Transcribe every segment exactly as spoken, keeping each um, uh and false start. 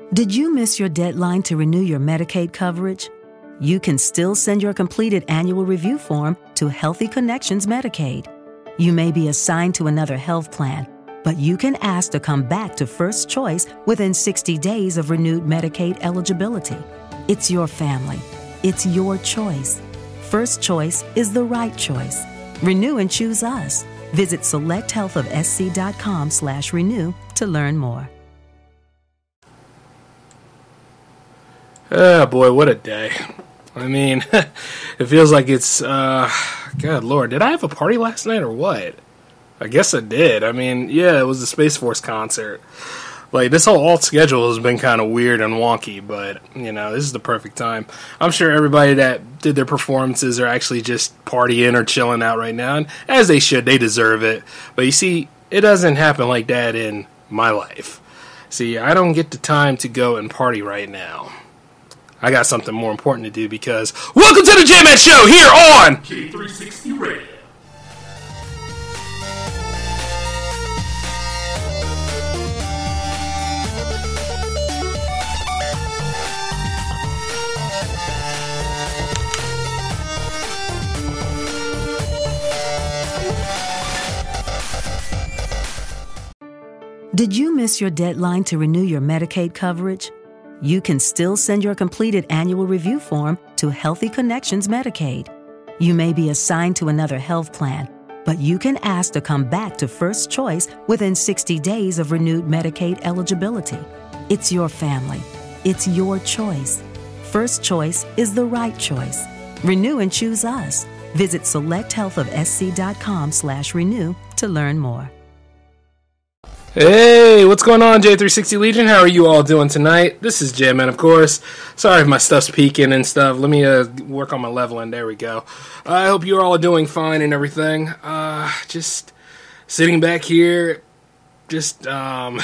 Did you miss your deadline to renew your Medicaid coverage? You can still send your completed annual review form to Healthy Connections Medicaid. You may be assigned to another health plan, but you can ask to come back to First Choice within sixty days of renewed Medicaid eligibility. It's your family. It's your choice. First Choice is the right choice. Renew and choose us. Visit selecthealthofsc.com slash renew to learn more. Oh boy, what a day. I mean, it feels like it's, uh, God Lord, did I have a party last night or what? I guess I did. I mean, yeah, it was the Space Force concert. Like, this whole alt schedule has been kind of weird and wonky, but, you know, this is the perfect time. I'm sure everybody that did their performances are actually just partying or chilling out right now, and as they should, they deserve it. But you see, it doesn't happen like that in my life. See, I don't get the time to go and party right now. I got something more important to do because welcome to the J-Man Show here on J three sixty Radio. Did you miss your deadline to renew your Medicaid coverage? You can still send your completed annual review form to Healthy Connections Medicaid. You may be assigned to another health plan, but you can ask to come back to First Choice within sixty days of renewed Medicaid eligibility. It's your family. It's your choice. First Choice is the right choice. Renew and choose us. Visit selecthealthofsc.com slash renew to learn more. Hey, what's going on, J three sixty Legion? How are you all doing tonight? This is J-Man, of course. Sorry if my stuff's peaking and stuff. Let me uh, work on my leveling. There we go. Uh, I hope you're all doing fine and everything. Uh, just sitting back here, just, um...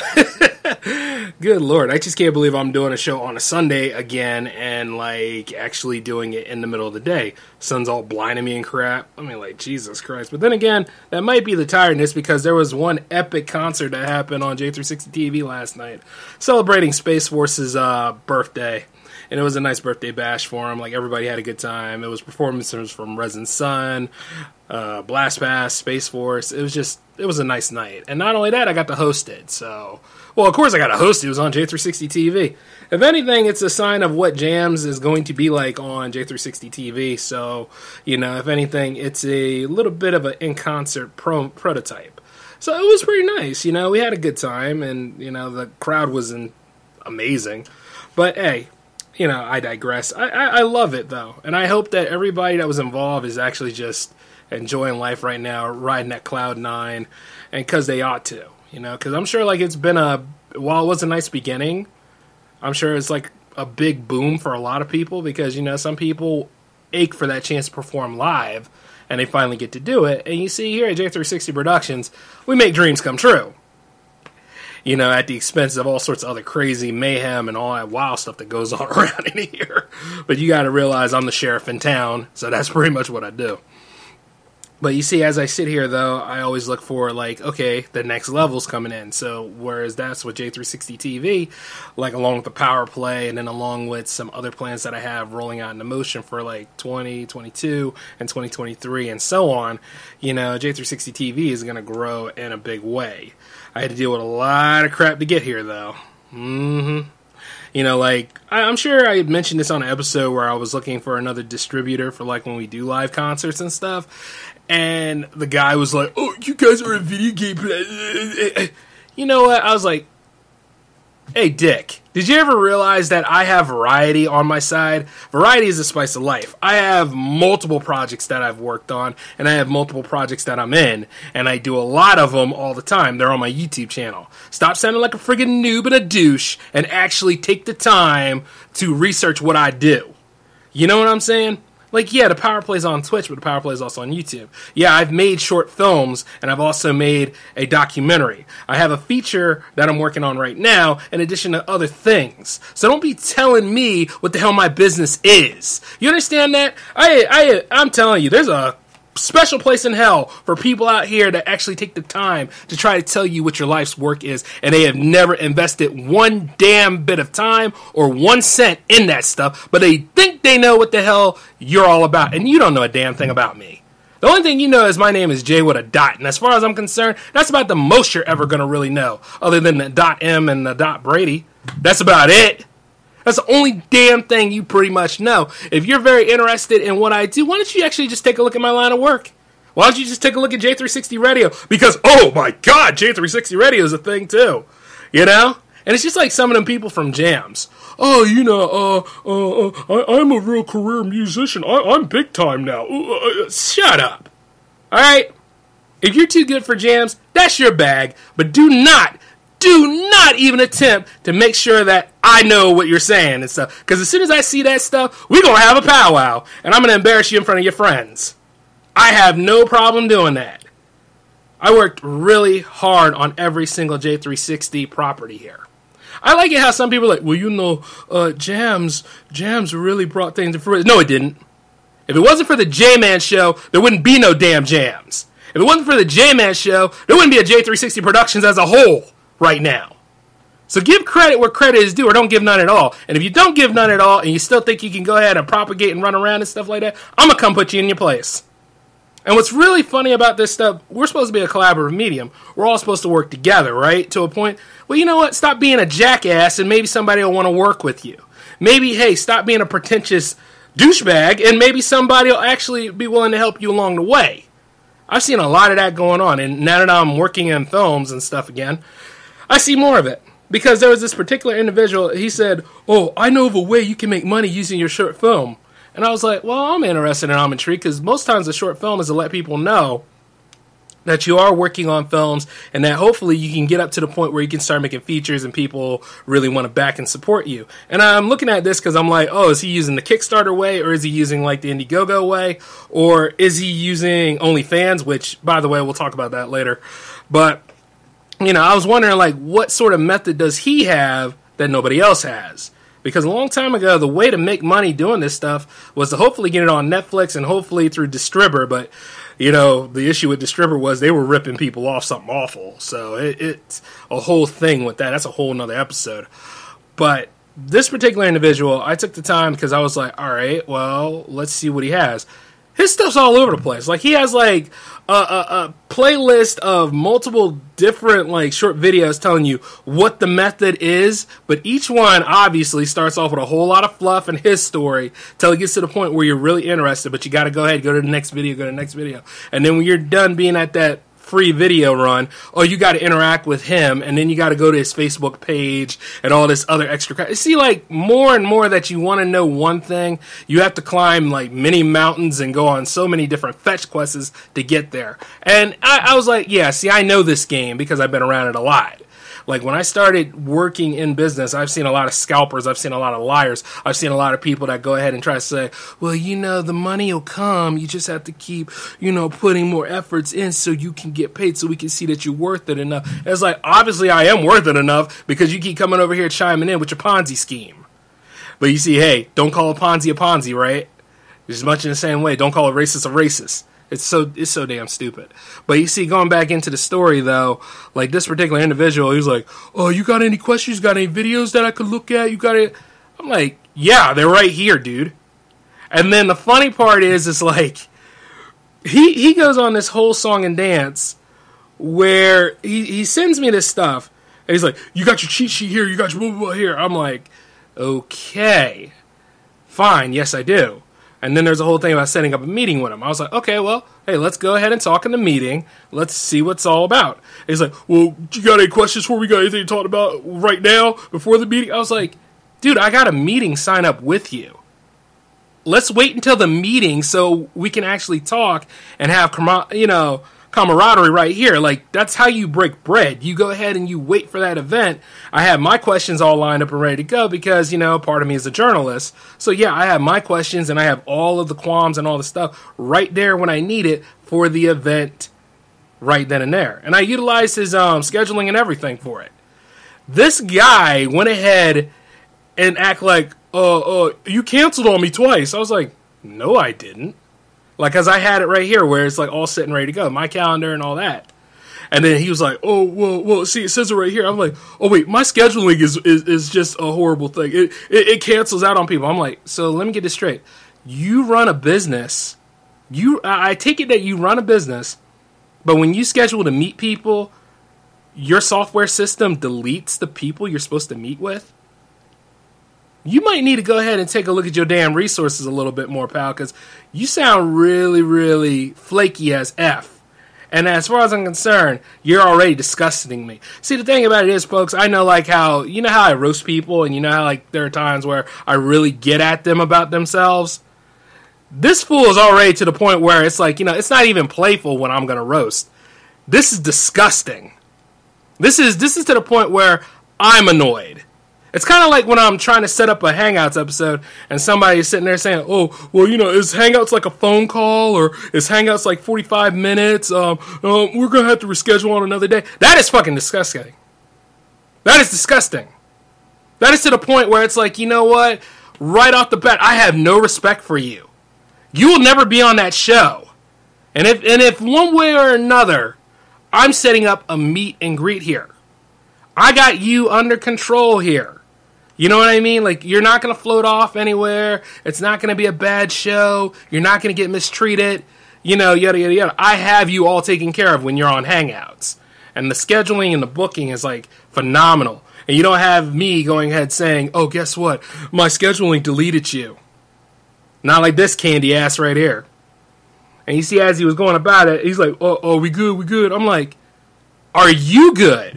good Lord, I just can't believe I'm doing a show on a Sunday again and, like, actually doing it in the middle of the day. Sun's all blinding me and crap. I mean, like, Jesus Christ. But then again, that might be the tiredness because there was one epic concert that happened on J three sixty T V last night celebrating Space Force's uh, birthday. And it was a nice birthday bash for him. Like, everybody had a good time. It was performances from Resin Sun, uh, Blast Pass, Space Force. It was just, it was a nice night. And not only that, I got to host it. So, well, of course I got to host it. It was on J three sixty T V. If anything, it's a sign of what Jams is going to be like on J three sixty T V. So, you know, if anything, it's a little bit of an in-concert pro- prototype. So it was pretty nice. You know, we had a good time. And, you know, the crowd wasn't amazing. But, hey, you know, I digress. I, I, I love it, though. And I hope that everybody that was involved is actually just enjoying life right now, riding that cloud nine, and because they ought to, you know, because I'm sure, like, it's been a, while it was a nice beginning, I'm sure it's, like, a big boom for a lot of people because, you know, some people ache for that chance to perform live, and they finally get to do it. And you see here at J three sixty Productions, we make dreams come true. You know, at the expense of all sorts of other crazy mayhem and all that wild stuff that goes on around in here. But you got to realize I'm the sheriff in town, so that's pretty much what I do. But you see, as I sit here, though, I always look for, like, okay, the next level's coming in. So, whereas that's with J three sixty T V, like, along with the power play, and then along with some other plans that I have rolling out into motion for, like, twenty twenty-two and twenty twenty-three and so on, you know, J three sixty T V is going to grow in a big way. I had to deal with a lot of crap to get here, though. Mm-hmm. You know, like, I, I'm sure I had mentioned this on an episode where I was looking for another distributor for, like, when we do live concerts and stuff. And the guy was like, oh, you guys are a video game player. You know what? I was like, hey, Dick, did you ever realize that I have variety on my side? Variety is the spice of life. I have multiple projects that I've worked on, and I have multiple projects that I'm in, and I do a lot of them all the time. They're on my YouTube channel. Stop sounding like a friggin' noob and a douche, and actually take the time to research what I do. You know what I'm saying? Like, yeah, the Power Play's on Twitch, but the Power Play's also on YouTube. Yeah, I've made short films, and I've also made a documentary. I have a feature that I'm working on right now, in addition to other things. So don't be telling me what the hell my business is. You understand that? I, I, I'm telling you, there's a special place in hell for people out here that actually take the time to try to tell you what your life's work is, and they have never invested one damn bit of time or one cent in that stuff, but they think they know what the hell you're all about, and you don't know a damn thing about me. The only thing you know is my name is Jay with a dot, and as far as I'm concerned, that's about the most you're ever going to really know, other than the dot M and the dot Brady. That's about it. That's the only damn thing you pretty much know. If you're very interested in what I do, why don't you actually just take a look at my line of work? Why don't you just take a look at J three sixty Radio? Because, oh my God, J three sixty Radio is a thing too. You know? And it's just like some of them people from Jams. Oh, you know, uh, uh, uh I, I'm a real career musician. I, I'm big time now. Uh, uh, shut up. Alright? If you're too good for Jams, that's your bag. But do not Do not even attempt to make sure that I know what you're saying and stuff. Because as soon as I see that stuff, we're going to have a powwow. And I'm going to embarrass you in front of your friends. I have no problem doing that. I worked really hard on every single J three sixty property here. I like it how some people are like, well, you know, uh, Jams, Jams really brought things to fruition. No, it didn't. If it wasn't for the J-Man show, there wouldn't be no damn Jams. If it wasn't for the J-Man show, there wouldn't be a J three sixty Productions as a whole. Right now. So give credit where credit is due, or don't give none at all. And if you don't give none at all, and you still think you can go ahead and propagate and run around and stuff like that, I'm going to come put you in your place. And what's really funny about this stuff, we're supposed to be a collaborative medium. We're all supposed to work together, right? To a point. Well, you know what? Stop being a jackass, and maybe somebody will want to work with you. Maybe, hey, stop being a pretentious douchebag, and maybe somebody will actually be willing to help you along the way. I've seen a lot of that going on, and now that I'm working in films and stuff again, I see more of it. Because there was this particular individual, he said, oh, I know of a way you can make money using your short film. And I was like, well, I'm interested and I'm intrigued, because most times a short film is to let people know that you are working on films, and that hopefully you can get up to the point where you can start making features and people really want to back and support you. And I'm looking at this because I'm like, oh, is he using the Kickstarter way, or is he using like the Indiegogo way, or is he using OnlyFans, which, by the way, we'll talk about that later. But you know, I was wondering, like, what sort of method does he have that nobody else has? Because a long time ago, the way to make money doing this stuff was to hopefully get it on Netflix and hopefully through Distribber. But, you know, the issue with Distribber was they were ripping people off something awful. So it, it's a whole thing with that. That's a whole nother episode. But this particular individual, I took the time because I was like, all right, well, let's see what he has. His stuff's all over the place. Like, he has, like, a, a, a playlist of multiple different, like, short videos telling you what the method is, but each one, obviously, starts off with a whole lot of fluff and his story till it gets to the point where you're really interested, but you gotta go ahead, go to the next video, go to the next video. And then when you're done being at that free video run, oh, you got to interact with him, and then you got to go to his Facebook page and all this other extra crap. You see, like, more and more that you want to know one thing, you have to climb like many mountains and go on so many different fetch quests to get there. And I, I was like, yeah, see, I know this game because I've been around it a lot. Like, when I started working in business, I've seen a lot of scalpers, I've seen a lot of liars, I've seen a lot of people that go ahead and try to say, well, you know, the money will come, you just have to keep, you know, putting more efforts in so you can get paid, so we can see that you're worth it enough. And it's like, obviously I am worth it enough, because you keep coming over here chiming in with your Ponzi scheme. But you see, hey, don't call a Ponzi a Ponzi, right? It's much in the same way, don't call a racist a racist. It's so it's so damn stupid. But you see, going back into the story, though, like this particular individual, he was like, oh, you got any questions? You got any videos that I could look at? You got it? I'm like, yeah, they're right here, dude. And then the funny part is, is like, he, he goes on this whole song and dance where he, he sends me this stuff. And he's like, you got your cheat sheet here, you got your blah, blah, blah here. I'm like, okay, fine, yes, I do. And then there's a whole thing about setting up a meeting with him. I was like, okay, well, hey, let's go ahead and talk in the meeting. Let's see what's all about. And he's like, well, you got any questions for me? Got anything to talk about right now before the meeting? I was like, dude, I got a meeting sign up with you. Let's wait until the meeting so we can actually talk and have, you know, camaraderie right here. Like, that's how you break bread. You go ahead and you wait for that event. I have my questions all lined up and ready to go because, you know, part of me is a journalist. So yeah, I have my questions and I have all of the qualms and all the stuff right there when I need it for the event right then and there. And I utilized his um, scheduling and everything for it. This guy went ahead and act like, uh, uh, you canceled on me twice. I was like, no, I didn't. Like, cause I had it right here where it's like all sitting ready to go, my calendar and all that. And then he was like, "Oh, well, well, see, it says it right here." I'm like, "Oh wait, my scheduling is is, is just a horrible thing. It, it it cancels out on people." I'm like, "So let me get this straight. You run a business. You I take it that you run a business, but when you schedule to meet people, your software system deletes the people you're supposed to meet with? You might need to go ahead and take a look at your damn resources a little bit more, pal, because you sound really, really flaky as F. And as far as I'm concerned, you're already disgusting me." See, the thing about it is, folks, I know like how, you know how I roast people, and you know how like there are times where I really get at them about themselves? This fool is already to the point where it's like, you know, it's not even playful when I'm going to roast. This is disgusting. This is this is to the point where I'm annoyed. It's kind of like when I'm trying to set up a Hangouts episode and somebody's sitting there saying, "Oh, well, you know, is Hangouts like a phone call, or is Hangouts like forty-five minutes? Um, um, we're going to have to reschedule on another day." That is fucking disgusting. That is disgusting. That is to the point where it's like, you know what? Right off the bat, I have no respect for you. You will never be on that show. And if and if one way or another, I'm setting up a meet and greet here, I got you under control here. You know what I mean? Like, you're not going to float off anywhere. It's not going to be a bad show. You're not going to get mistreated. You know, yada, yada, yada. I have you all taken care of when you're on Hangouts. And the scheduling and the booking is, like, phenomenal. And you don't have me going ahead saying, "Oh, guess what? My scheduling deleted you." Not like this candy ass right here. And you see, as he was going about it, he's like, "Oh, oh, we good, we good." I'm like, are you good?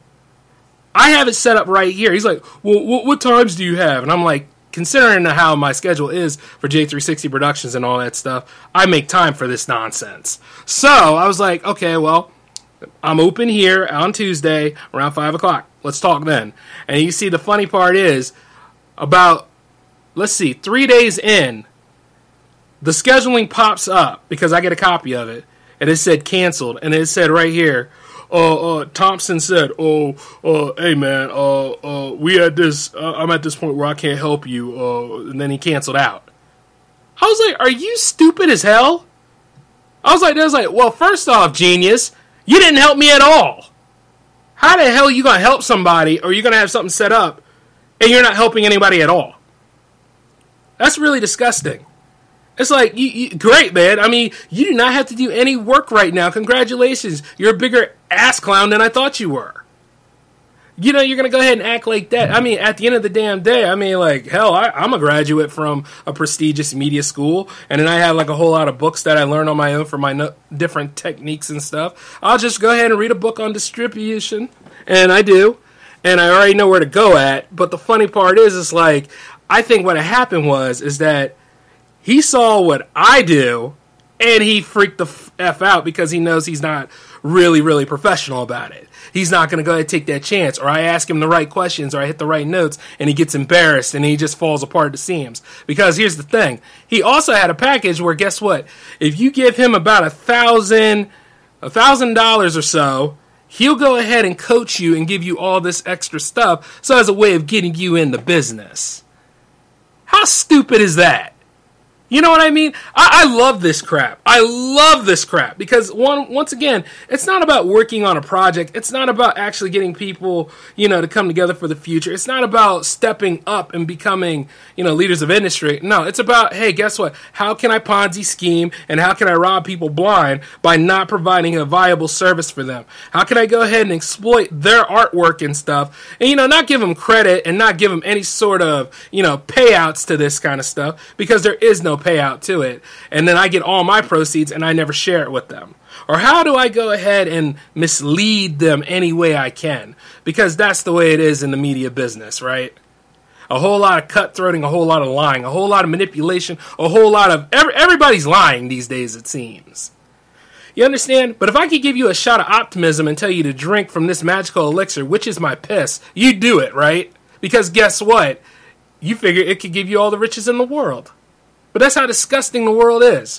I have it set up right here. He's like, "Well, what, what times do you have?" And I'm like, considering how my schedule is for J three sixty Productions and all that stuff, I make time for this nonsense. So I was like, okay, well, I'm open here on Tuesday around five o'clock. Let's talk then. And you see, the funny part is, about, let's see, three days in, the scheduling pops up because I get a copy of it, and it said canceled, and it said right here, Uh, uh, Thompson said, "Oh, uh, hey man, uh, uh, we at this. Uh, I'm at this point where I can't help you." Uh, and then he canceled out. I was like, "Are you stupid as hell?" I was like, "I was like, well, first off, genius, you didn't help me at all. How the hell are you gonna help somebody, or you gonna have something set up, and you're not helping anybody at all? That's really disgusting." It's like, you, you, great, man. I mean, you do not have to do any work right now. Congratulations. You're a bigger ass clown than I thought you were. You know, you're going to go ahead and act like that. I mean, at the end of the damn day, I mean, like, hell, I, I'm a graduate from a prestigious media school, and then I have, like, a whole lot of books that I learned on my own for my no- different techniques and stuff. I'll just go ahead and read a book on distribution, and I do, and I already know where to go at. But the funny part is, it's like, I think what happened was, is that he saw what I do, and he freaked the F out because he knows he's not really, really professional about it. He's not going to go ahead and take that chance, or I ask him the right questions, or I hit the right notes, and he gets embarrassed, and he just falls apart at the seams. Because here's the thing. He also had a package where, guess what? If you give him about a thousand, a thousand dollars or so, he'll go ahead and coach you and give you all this extra stuff, so as a way of getting you in the business. How stupid is that? You know what I mean? I, I love this crap. I love this crap because, one, once again, it's not about working on a project. It's not about actually getting people, you know, to come together for the future. It's not about stepping up and becoming, you know, leaders of industry. No, it's about, hey, guess what? How can I Ponzi scheme and how can I rob people blind by not providing a viable service for them? How can I go ahead and exploit their artwork and stuff and, you know, not give them credit and not give them any sort of, you know, payouts to this kind of stuff because there is no payout to it, and then I get all my proceeds and I never share it with them? Or how do I go ahead and mislead them any way I can? Because that's the way it is in the media business, right? A whole lot of cutthroating, a whole lot of lying, a whole lot of manipulation, a whole lot of every, everybody's lying these days, it seems. You understand? But if I could give you a shot of optimism and tell you to drink from this magical elixir, which is my piss, you do it, right? Because guess what? You figure it could give you all the riches in the world. But that's how disgusting the world is.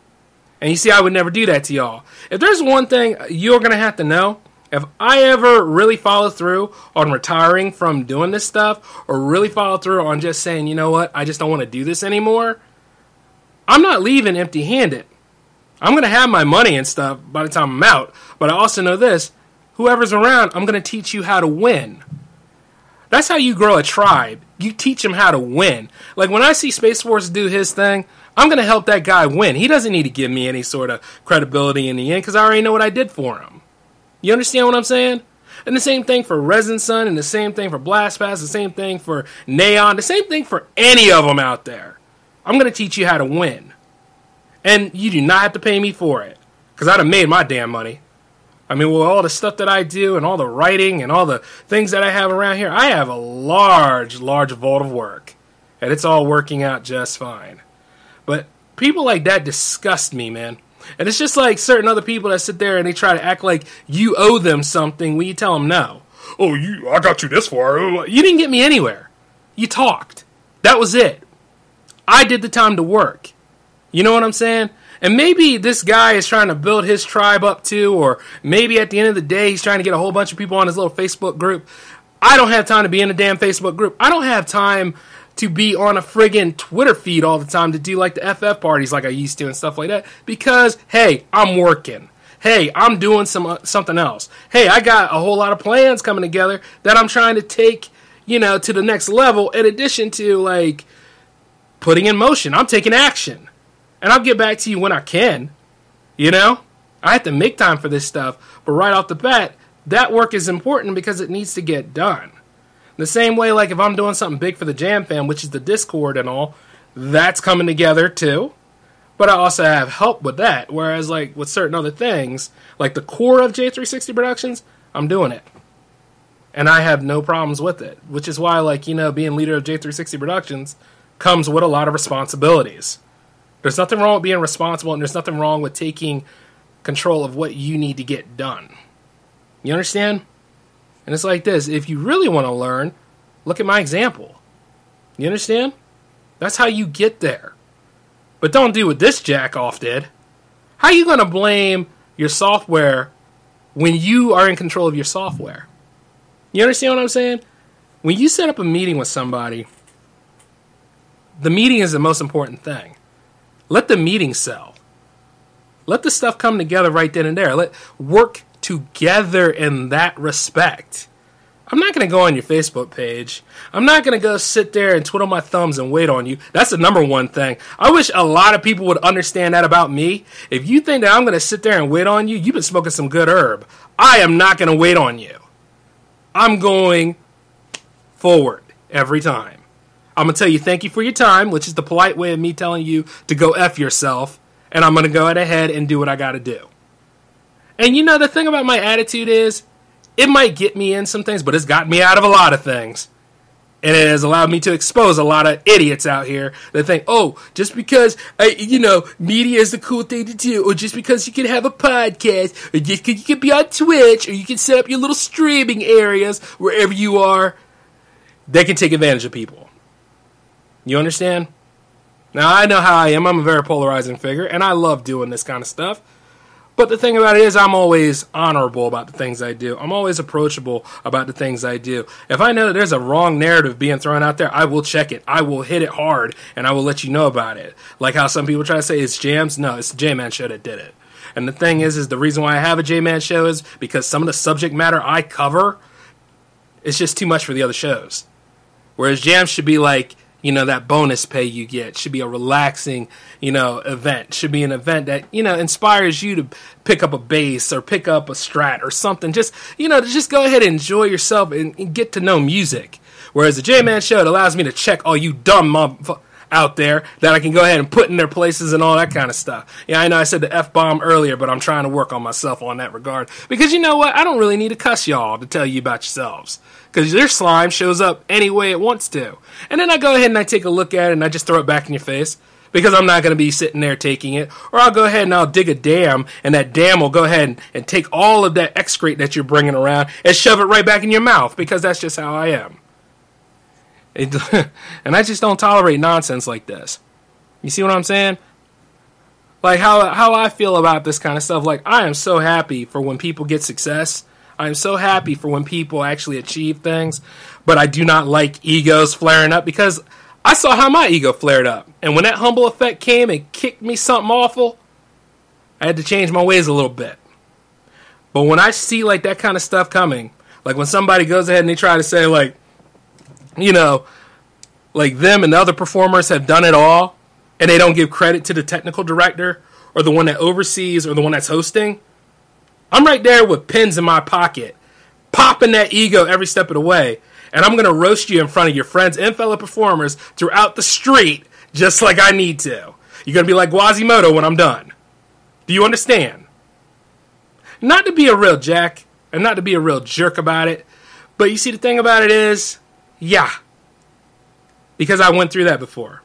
And you see, I would never do that to y'all. If there's one thing you're going to have to know, if I ever really follow through on retiring from doing this stuff, or really follow through on just saying, you know what, I just don't want to do this anymore, I'm not leaving empty-handed. I'm going to have my money and stuff by the time I'm out. But I also know this. Whoever's around, I'm going to teach you how to win. That's how you grow a tribe. You teach them how to win. Like when I see Space Force do his thing, I'm going to help that guy win. He doesn't need to give me any sort of credibility in the end because I already know what I did for him. You understand what I'm saying? And the same thing for Resin Sun, and the same thing for Blast Pass, the same thing for Neon, the same thing for any of them out there. I'm going to teach you how to win. And you do not have to pay me for it. Because I'd have made my damn money. I mean, with all the stuff that I do and all the writing and all the things that I have around here, I have a large, large vault of work. And it's all working out just fine. But people like that disgust me, man. And it's just like certain other people that sit there and they try to act like you owe them something when you tell them no. Oh, you, I got you this far. You didn't get me anywhere. You talked. That was it. I did the time to work. You know what I'm saying? And maybe this guy is trying to build his tribe up too, or maybe at the end of the day he's trying to get a whole bunch of people on his little Facebook group. I don't have time to be in a damn Facebook group. I don't have time to be on a friggin' Twitter feed all the time to do like the F F parties like I used to and stuff like that. Because, hey, I'm working. Hey, I'm doing some uh, something else. Hey, I got a whole lot of plans coming together that I'm trying to take, you know, to the next level in addition to, like, putting in motion. I'm taking action. And I'll get back to you when I can. You know? I have to make time for this stuff. But right off the bat, that work is important because it needs to get done. The same way, like, if I'm doing something big for the Jam Fam, which is the Discord and all, that's coming together, too. But I also have help with that. Whereas, like, with certain other things, like the core of J three sixty Productions, I'm doing it. And I have no problems with it. Which is why, like, you know, being leader of J three sixty Productions comes with a lot of responsibilities. There's nothing wrong with being responsible, and there's nothing wrong with taking control of what you need to get done. You understand? And it's like this. If you really want to learn, look at my example. You understand? That's how you get there. But don't do what this jack-off did. How are you going to blame your software when you are in control of your software? You understand what I'm saying? When you set up a meeting with somebody, the meeting is the most important thing. Let the meeting sell. Let the stuff come together right then and there. Let work together in that respect. I'm not going to go on your Facebook page. I'm not going to go sit there and twiddle my thumbs and wait on you. That's the number one thing. I wish a lot of people would understand that about me. If you think that I'm going to sit there and wait on you, you've been smoking some good herb. I am not going to wait on you. I'm going forward every time. I'm going to tell you thank you for your time, which is the polite way of me telling you to go F yourself, and I'm going to go ahead and do what I got to do. And you know, the thing about my attitude is, it might get me in some things, but it's gotten me out of a lot of things. And it has allowed me to expose a lot of idiots out here that think, oh, just because, uh, you know, media is the cool thing to do, or just because you can have a podcast, or just because you can be on Twitch, or you can set up your little streaming areas wherever you are, they can take advantage of people. You understand? Now, I know how I am. I'm a very polarizing figure, and I love doing this kind of stuff. But the thing about it is I'm always honorable about the things I do. I'm always approachable about the things I do. If I know that there's a wrong narrative being thrown out there, I will check it. I will hit it hard, and I will let you know about it. Like how some people try to say it's Jams. No, it's the J-Man Show that did it. And the thing is, is the reason why I have a J-Man Show is because some of the subject matter I cover is just too much for the other shows. Whereas Jams should be like, you know, that bonus pay you get. Should be a relaxing, you know, event. Should be an event that, you know, inspires you to pick up a bass or pick up a Strat or something. Just, you know, to just go ahead and enjoy yourself and, and get to know music. Whereas the J-Man Show, it allows me to check all you dumb motherfuckers out there that I can go ahead and put in their places and all that kind of stuff. Yeah, I know I said the F-bomb earlier, but I'm trying to work on myself on that regard. Because you know what? I don't really need to cuss y'all to tell you about yourselves. Because your slime shows up any way it wants to. And then I go ahead and I take a look at it and I just throw it back in your face. Because I'm not going to be sitting there taking it. Or I'll go ahead and I'll dig a dam. And that dam will go ahead and, and take all of that excrete that you're bringing around and shove it right back in your mouth. Because that's just how I am. It, and I just don't tolerate nonsense like this. You see what I'm saying? Like how how I feel about this kind of stuff. Like I am so happy for when people get success. I'm so happy for when people actually achieve things, but I do not like egos flaring up because I saw how my ego flared up. And when that humble effect came and kicked me something awful, I had to change my ways a little bit. But when I see like that kind of stuff coming, like when somebody goes ahead and they try to say like, you know, like them and the other performers have done it all, and they don't give credit to the technical director or the one that oversees or the one that's hosting, I'm right there with pins in my pocket, popping that ego every step of the way. And I'm going to roast you in front of your friends and fellow performers throughout the street just like I need to. You're going to be like Quasimodo when I'm done. Do you understand? Not to be a real jack and not to be a real jerk about it, but you see the thing about it is, yeah, because I went through that before.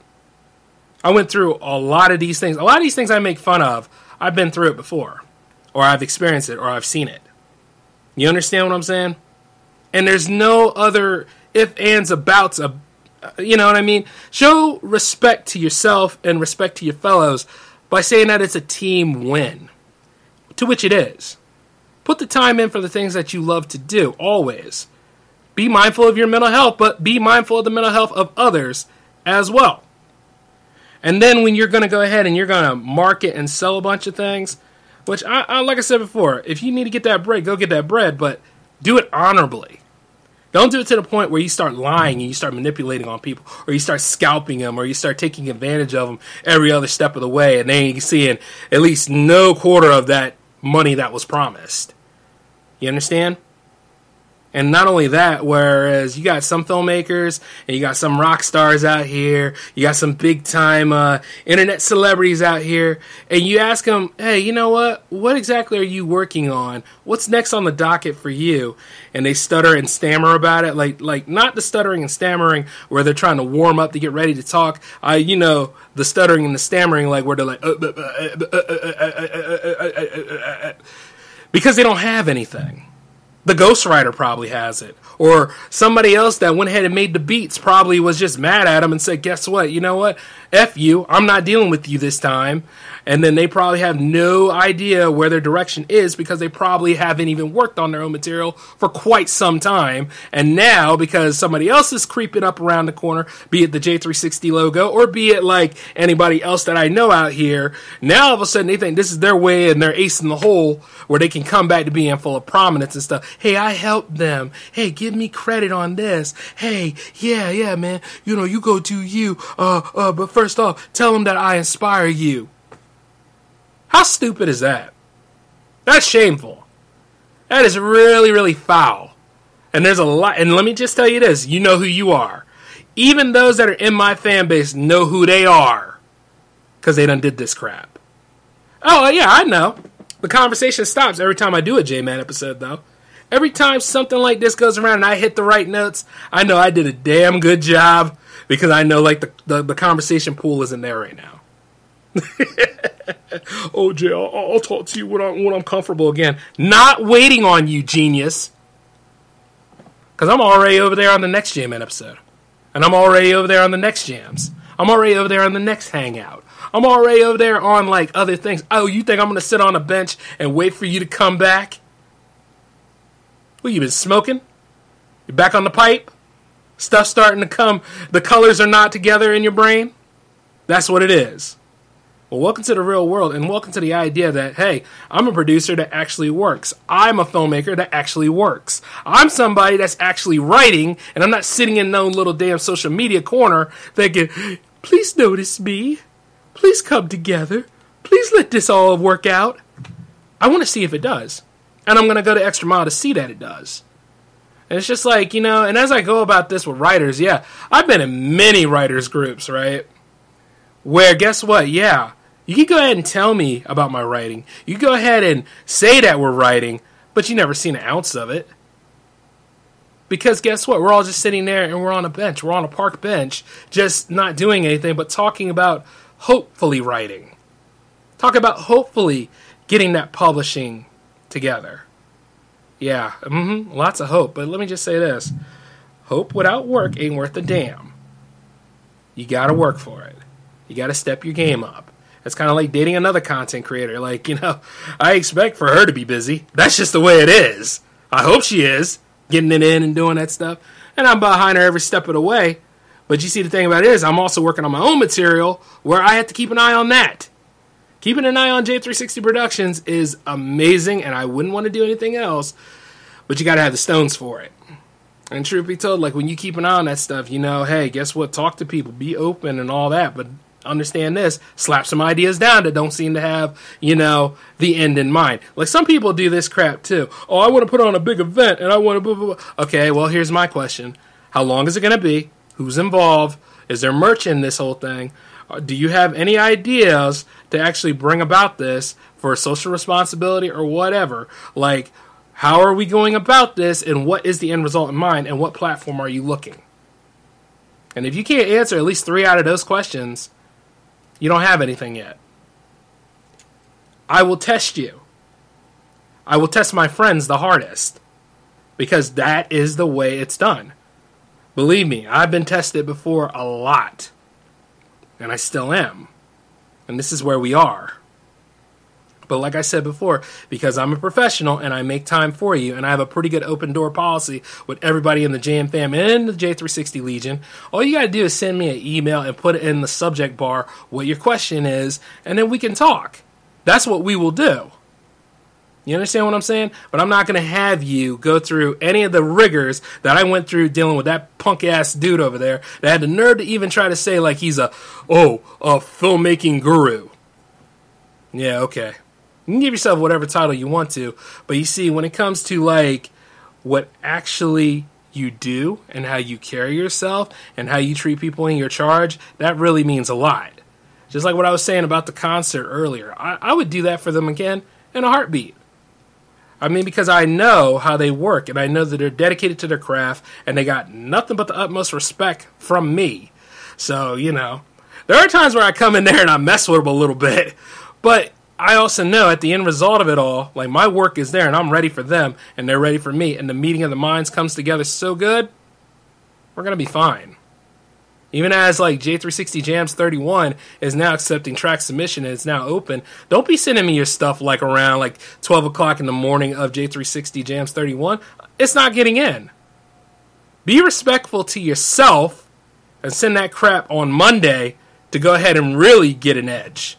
I went through a lot of these things. A lot of these things I make fun of, I've been through it before. Or I've experienced it, or I've seen it. You understand what I'm saying? And there's no other if, ands, abouts, uh, you know what I mean? Show respect to yourself and respect to your fellows by saying that it's a team win. To which it is. Put the time in for the things that you love to do, always. Be mindful of your mental health, but be mindful of the mental health of others as well. And then when you're going to go ahead and you're going to market and sell a bunch of things, which, I, I, like I said before, if you need to get that bread, go get that bread, but do it honorably. Don't do it to the point where you start lying and you start manipulating on people, or you start scalping them, or you start taking advantage of them every other step of the way, and then you're seeing at least no quarter of that money that was promised. You understand? And not only that, whereas you got some filmmakers and you got some rock stars out here, you got some big time uh, internet celebrities out here, and you ask them, hey, you know what? What exactly are you working on? What's next on the docket for you? And they stutter and stammer about it, like like not the stuttering and stammering where they're trying to warm up to get ready to talk. Uh, you know, the stuttering and the stammering, like where they're like, uh, uh, uh, uh, uh, uh, uh, uh, because they don't have anything. The ghostwriter probably has it. Or somebody else that went ahead and made the beats probably was just mad at him and said, guess what? You know what? F you. I'm not dealing with you this time. And then they probably have no idea where their direction is because they probably haven't even worked on their own material for quite some time. And now, because somebody else is creeping up around the corner, be it the J three sixty logo or be it like anybody else that I know out here, now all of a sudden they think this is their way and they're ace in the hole where they can come back to being full of prominence and stuff. Hey, I helped them. Hey, give me credit on this. Hey, yeah, yeah, man. You know, you go do you. Uh, uh, but first off, tell them that I inspire you. How stupid is that? That's shameful. That is really, really foul. And there's a lot. And let me just tell you this. You know who you are. Even those that are in my fan base know who they are. Because they done did this crap. Oh, yeah, I know. The conversation stops every time I do a J-Man episode, though. Every time something like this goes around and I hit the right notes, I know I did a damn good job. Because I know, like, the, the, the conversation pool isn't there right now. Oh, Jay, I'll, I'll talk to you when I'm, when I'm comfortable again. Not waiting on you, genius. Because I'm already over there on the next J-Man episode. And I'm already over there on the next jams. I'm already over there on the next hangout. I'm already over there on, like, other things. Oh, you think I'm going to sit on a bench and wait for you to come back? What, you been smoking? You back on the pipe? Stuff starting to come. The colors are not together in your brain? That's what it is. Well, welcome to the real world, and welcome to the idea that, hey, I'm a producer that actually works. I'm a filmmaker that actually works. I'm somebody that's actually writing, and I'm not sitting in no little damn social media corner thinking, please notice me. Please come together. Please let this all work out. I want to see if it does. And I'm going to go the extra mile to see that it does. And it's just like, you know, and as I go about this with writers, yeah, I've been in many writers groups, right? Where, guess what? Yeah, you can go ahead and tell me about my writing. You can go ahead and say that we're writing, but you never seen an ounce of it. Because guess what? We're all just sitting there and we're on a bench. We're on a park bench, just not doing anything, but talking about hopefully writing. Talk about hopefully getting that publishing together. Yeah, mm-hmm, lots of hope. But let me just say this. Hope without work ain't worth a damn. You gotta work for it. You gotta step your game up. It's kind of like dating another content creator. Like, you know, I expect for her to be busy. That's just the way it is. I hope she is, getting it in and doing that stuff. And I'm behind her every step of the way. But you see, the thing about it is I'm also working on my own material where I have to keep an eye on that. Keeping an eye on J three sixty Productions is amazing, and I wouldn't want to do anything else, but you got to have the stones for it. And truth be told, like, when you keep an eye on that stuff, you know, hey, guess what? Talk to people, be open and all that, but understand this, slap some ideas down that don't seem to have, you know, the end in mind. Like, some people do this crap too. Oh, I want to put on a big event, and I want to blah, blah, blah. Okay, well, here's my question. How long is it going to be? Who's involved? Is there merch in this whole thing? Do you have any ideas to actually bring about this for social responsibility or whatever? Like, how are we going about this, and what is the end result in mind, and what platform are you looking? And if you can't answer at least three out of those questions, you don't have anything yet. I will test you. I will test my friends the hardest, because that is the way it's done. Believe me, I've been tested before a lot, and I still am. And this is where we are. But like I said before, because I'm a professional and I make time for you, and I have a pretty good open door policy with everybody in the J M Fam and the J three sixty Legion, all you got to do is send me an email and put it in the subject bar what your question is, and then we can talk. That's what we will do. You understand what I'm saying? But I'm not going to have you go through any of the rigors that I went through dealing with that punk-ass dude over there that had the nerve to even try to say like he's a, oh, a filmmaking guru. Yeah, okay. You can give yourself whatever title you want to, but you see, when it comes to like what actually you do and how you carry yourself and how you treat people in your charge, that really means a lot. Just like what I was saying about the concert earlier. I, I would do that for them again in a heartbeat. I mean, because I know how they work, and I know that they're dedicated to their craft, and they got nothing but the utmost respect from me. So, you know, there are times where I come in there and I mess with them a little bit, but I also know at the end result of it all, like, my work is there, and I'm ready for them, and they're ready for me, and the meeting of the minds comes together so good, we're going to be fine. Even as, like, J three sixty Jams thirty-one is now accepting track submission and it's now open, don't be sending me your stuff, like, around, like, twelve o'clock in the morning of J three sixty Jams thirty-one. It's not getting in. Be respectful to yourself and send that crap on Monday to go ahead and really get an edge.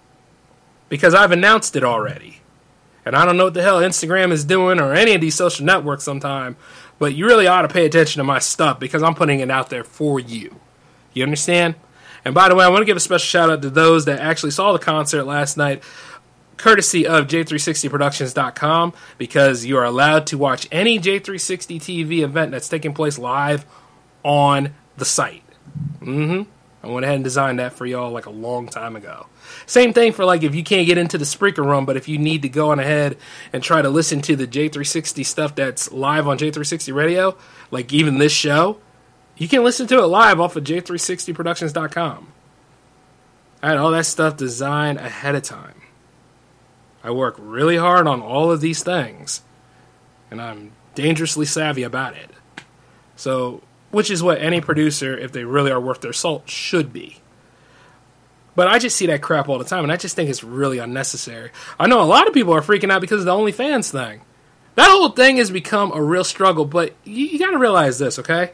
Because I've announced it already. And I don't know what the hell Instagram is doing or any of these social networks sometime, but you really ought to pay attention to my stuff because I'm putting it out there for you. You understand? And by the way, I want to give a special shout out to those that actually saw the concert last night, courtesy of J three sixty productions dot com, because you are allowed to watch any J three sixty T V event that's taking place live on the site. Mm-hmm. I went ahead and designed that for y'all like a long time ago. Same thing for like if you can't get into the Spreaker room, but if you need to go on ahead and try to listen to the J three sixty stuff that's live on J three sixty Radio, like even this show, you can listen to it live off of J three sixty productions dot com. I had all that stuff designed ahead of time. I work really hard on all of these things, and I'm dangerously savvy about it. So, which is what any producer, if they really are worth their salt, should be. But I just see that crap all the time, and I just think it's really unnecessary. I know a lot of people are freaking out because of the OnlyFans thing. That whole thing has become a real struggle, but you, you got to realize this, okay?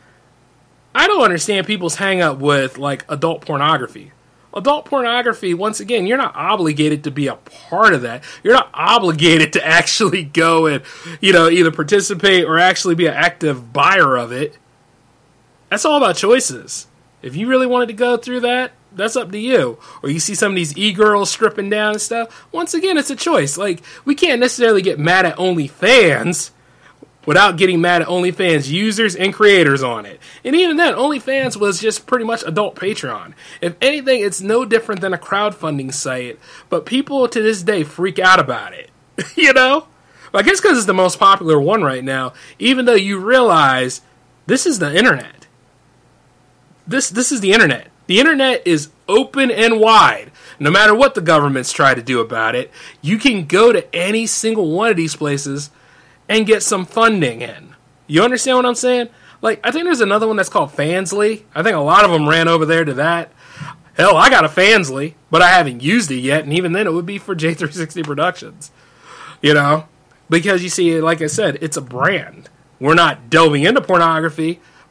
I don't understand people's hang up with, like, adult pornography. Adult pornography, once again, you're not obligated to be a part of that. You're not obligated to actually go and, you know, either participate or actually be an active buyer of it. That's all about choices. If you really wanted to go through that, that's up to you. Or you see some of these e-girls stripping down and stuff. Once again, it's a choice. Like, we can't necessarily get mad at OnlyFans without getting mad at OnlyFans users and creators on it. And even then, OnlyFans was just pretty much adult Patreon. If anything, it's no different than a crowdfunding site, but people to this day freak out about it. You know? I guess because it's the most popular one right now, even though you realize this is the internet. This this is the internet. The internet is open and wide. No matter what the governments try to do about it, you can go to any single one of these places and get some funding in. You understand what I'm saying? Like, I think there's another one that's called Fansly. I think a lot of them ran over there to that. Hell, I got a Fansly, but I haven't used it yet, and even then it would be for J three sixty Productions. You know? Because, you see, like I said, it's a brand. We're not delving into pornography,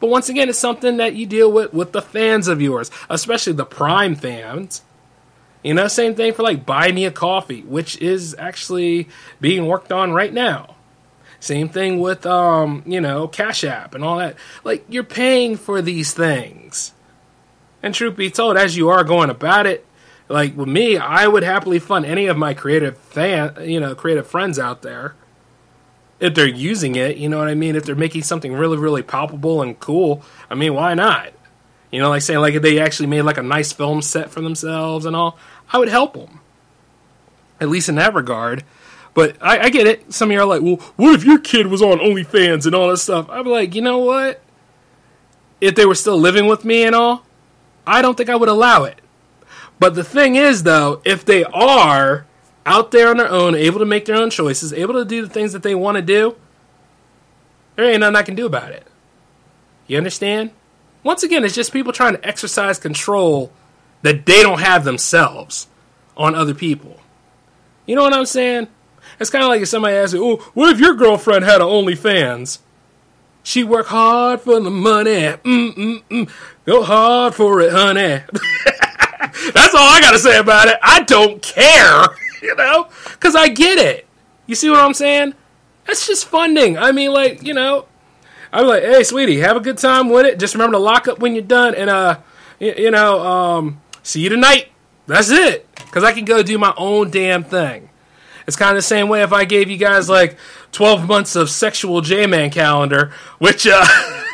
But once again, it's something that you deal with with the fans of yours, especially the Prime fans. You know, same thing for like Buy Me a Coffee, which is actually being worked on right now. Same thing with, um, you know, Cash App and all that. Like, you're paying for these things. And truth be told, as you are going about it, like with me, I would happily fund any of my creative fan, you know, creative friends out there. If they're using it, you know what I mean? If they're making something really, really palpable and cool, I mean, why not? You know, like saying, like, if they actually made, like, a nice film set for themselves and all, I would help them. At least in that regard. But I, I get it. Some of you are like, well, what if your kid was on OnlyFans and all that stuff? I'd be like, you know what? If they were still living with me and all, I don't think I would allow it. But the thing is, though, if they are out there on their own, able to make their own choices, able to do the things that they want to do, there ain't nothing I can do about it. You understand? Once again, it's just people trying to exercise control that they don't have themselves on other people. You know what I'm saying? It's kind of like if somebody asks you, oh, what if your girlfriend had an OnlyFans? She work hard for the money. Mm-mm-mm. Go hard for it, honey. That's all I got to say about it. I don't care, you know, because I get it. You see what I'm saying? That's just funding. I mean, like, you know, I'm like, hey, sweetie, have a good time with it. Just remember to lock up when you're done. And, uh, you, you know, um, see you tonight. That's it. Because I can go do my own damn thing. It's kind of the same way if I gave you guys, like, twelve months of sexual J-Man calendar, which, uh,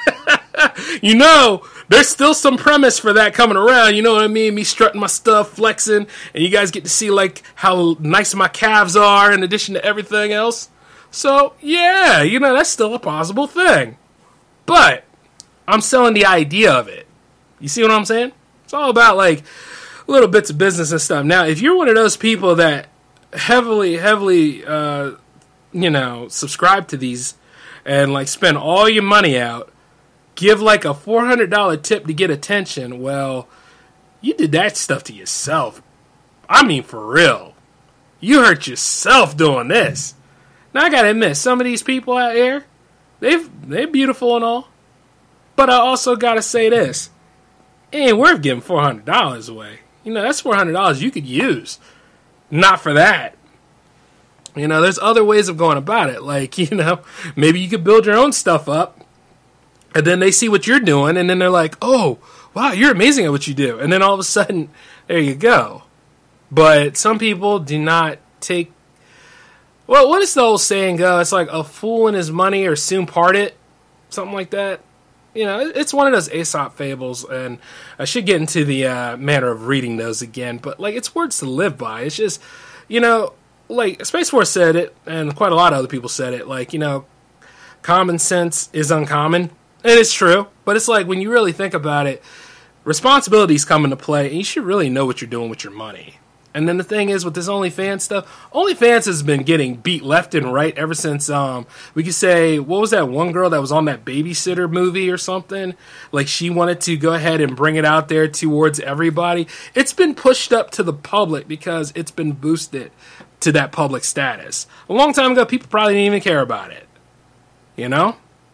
you know, there's still some premise for that coming around. You know what I mean? Me strutting my stuff, flexing, and you guys get to see, like, how nice my calves are in addition to everything else. So, yeah, you know, that's still a possible thing. But I'm selling the idea of it. You see what I'm saying? It's all about, like, little bits of business and stuff. Now, if you're one of those people that heavily, heavily, uh, you know, subscribe to these and, like, spend all your money out, give, like, a four hundred dollars tip to get attention, well, you did that stuff to yourself. I mean, for real. You hurt yourself doing this. Now, I gotta admit, some of these people out here, they've, they're beautiful and all, but I also gotta say this. It ain't worth giving four hundred dollars away. You know, that's four hundred dollars you could use. Not for that. You know, there's other ways of going about it. Like, you know, maybe you could build your own stuff up, and then they see what you're doing, and then they're like, oh, wow, you're amazing at what you do. And then all of a sudden, there you go. But some people do not take... Well, what does the old saying go? It's like, a fool and his money are soon parted. Something like that. You know, it's one of those Aesop fables, and I should get into the uh, manner of reading those again, but, like, it's words to live by. It's just, you know, like, Space Force said it, and quite a lot of other people said it, like, you know, common sense is uncommon, and it's true, but it's like, when you really think about it, responsibilities come into play, and you should really know what you're doing with your money. And then the thing is, with this OnlyFans stuff, OnlyFans has been getting beat left and right ever since, um, we could say, what was that one girl that was on that Babysitter movie or something? Like, she wanted to go ahead and bring it out there towards everybody. It's been pushed up to the public because it's been boosted to that public status. A long time ago, people probably didn't even care about it. You know?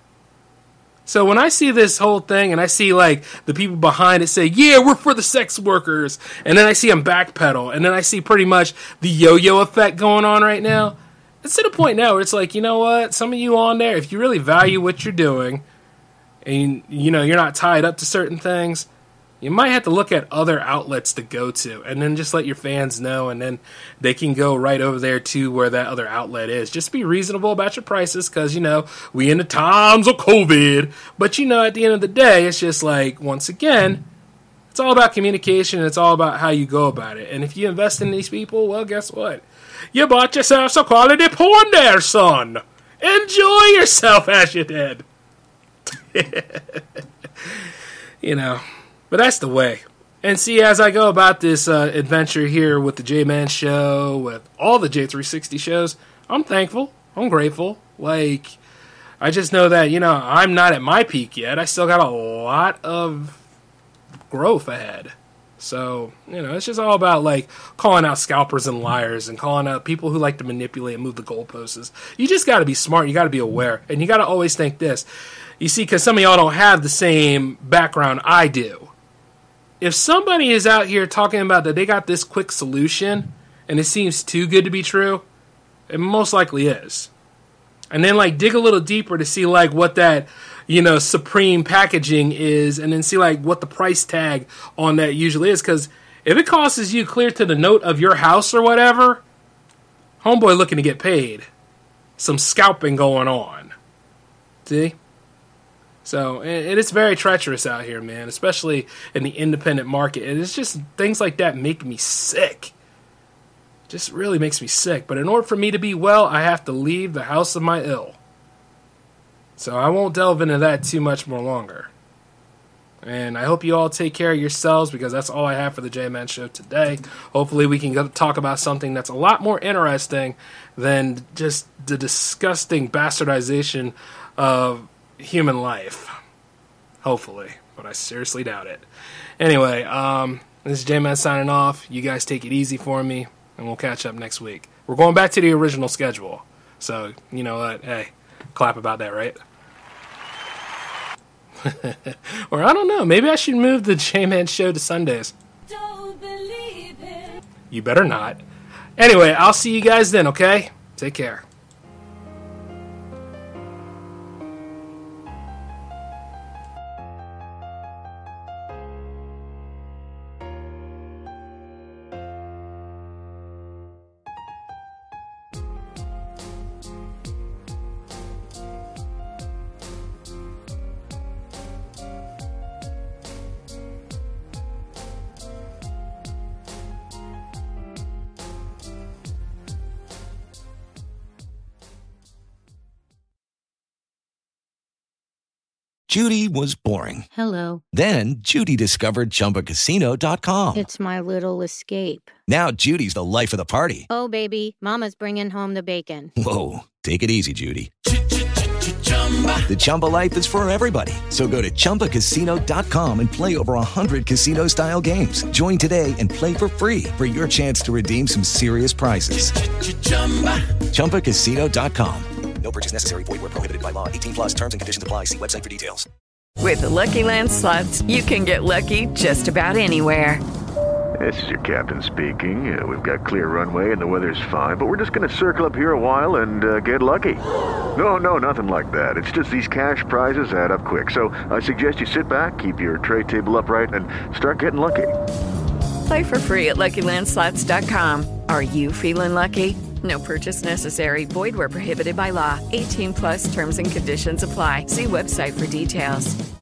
So when I see this whole thing and I see, like, the people behind it say, yeah, we're for the sex workers, and then I see them backpedal, and then I see pretty much the yo-yo effect going on right now, it's to the point now where it's like, you know what, some of you on there, if you really value what you're doing, and, you know, you're not tied up to certain things, you might have to look at other outlets to go to, and then just let your fans know, and then they can go right over there to where that other outlet is. Just be reasonable about your prices, because, you know, we in the times of COVID, but, you know, at the end of the day, it's just like, once again, it's all about communication, and it's all about how you go about it, and if you invest in these people, well, guess what? You bought yourself some quality porn there, son! Enjoy yourself as you did! You know... But that's the way. And see, as I go about this uh, adventure here with the J-Man Show, with all the J three sixty shows, I'm thankful. I'm grateful. Like, I just know that, you know, I'm not at my peak yet. I still got a lot of growth ahead. So, you know, it's just all about, like, calling out scalpers and liars and calling out people who like to manipulate and move the goalposts. You just got to be smart. You got to be aware. And you got to always think this. You see, because some of y'all don't have the same background I do. If somebody is out here talking about that they got this quick solution and it seems too good to be true, it most likely is. And then like dig a little deeper to see like what that, you know, supreme packaging is, and then see like what the price tag on that usually is. Because if it costs you clear to the note of your house or whatever, homeboy looking to get paid. Some scalping going on. See? So, and it's very treacherous out here, man, especially in the independent market. And it's just things like that make me sick. Just really makes me sick. But in order for me to be well, I have to leave the house of my ill. So I won't delve into that too much more longer. And I hope you all take care of yourselves, because that's all I have for the J-Man Show today. Hopefully we can go talk about something that's a lot more interesting than just the disgusting bastardization of human life. Hopefully. But I seriously doubt it. Anyway, um, this is J-Man signing off. You guys take it easy for me, and we'll catch up next week. We're going back to the original schedule. So, you know what? Hey, clap about that, right? Or I don't know, maybe I should move the J-Man Show to Sundays. Don't believe it. You better not. Anyway, I'll see you guys then, okay? Take care. Judy was boring. Hello. Then Judy discovered Chumba Casino dot com. It's my little escape. Now Judy's the life of the party. Oh, baby, mama's bringing home the bacon. Whoa, take it easy, Judy. The Chumba life is for everybody. So go to Chumba Casino dot com and play over one hundred casino-style games. Join today and play for free for your chance to redeem some serious prizes. Chumba Casino dot com. No purchase necessary. Void where prohibited by law. eighteen plus terms and conditions apply. See website for details. With the Lucky Land Slots, you can get lucky just about anywhere. This is your captain speaking. Uh, we've got clear runway and the weather's fine, but we're just going to circle up here a while and uh, get lucky. No, no, nothing like that. It's just these cash prizes add up quick. So I suggest you sit back, keep your tray table upright, and start getting lucky. Play for free at Lucky Land Slots dot com. Are you feeling lucky? No purchase necessary. Void where prohibited by law. eighteen plus terms and conditions apply. See website for details.